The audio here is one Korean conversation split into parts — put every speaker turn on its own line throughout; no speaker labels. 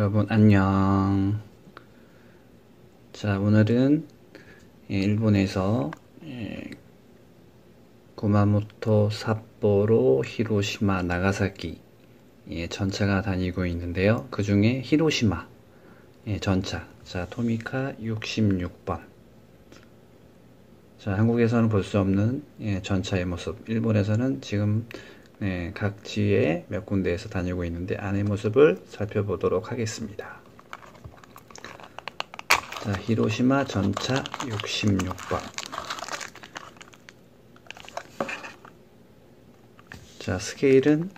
여러분 안녕. 자, 오늘은 일본에서 구마모토, 삿포로, 히로시마, 나가사키 전차가 다니고 있는데요. 그 중에 히로시마 전차. 자, 토미카 66번. 자, 한국에서는 볼 수 없는 전차의 모습. 일본에서는 지금 각 지에 몇 군데에서 다니고 있는데 안의 모습을 살펴보도록 하겠습니다. 자, 히로시마 전차 66번. 자, 스케일은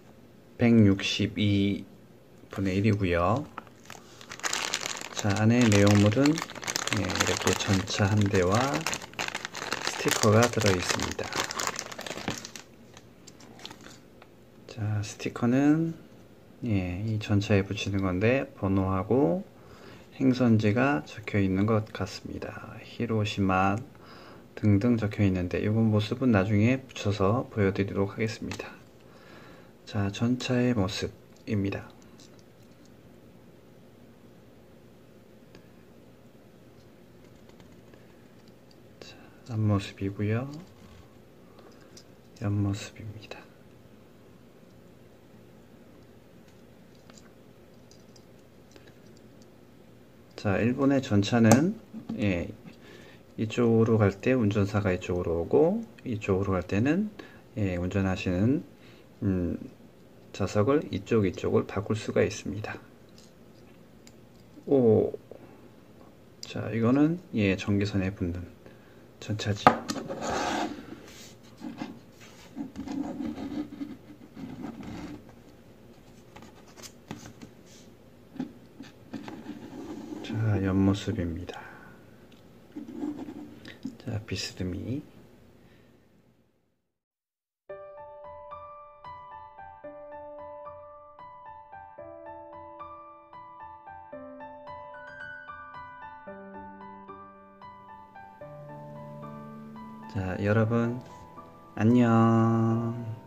162분의 1이고요. 자, 안에 내용물은 이렇게 전차 한 대와 스티커가 들어 있습니다. 자, 스티커는 이 전차에 붙이는 건데 번호하고 행선지가 적혀 있는 것 같습니다. 히로시마 등등 적혀 있는데 이번 모습은 나중에 붙여서 보여드리도록 하겠습니다. 자, 전차의 모습입니다. 자, 앞모습이고요. 옆모습입니다. 자, 일본의 전차는 이쪽으로 갈 때 운전사가 이쪽으로 오고 이쪽으로 갈 때는 운전하시는 좌석을 이쪽을 바꿀 수가 있습니다. 오, 자, 이거는 전기선에 붙는 전차지. 자, 옆모습입니다. 자, 비스듬히. 자, 여러분 안녕.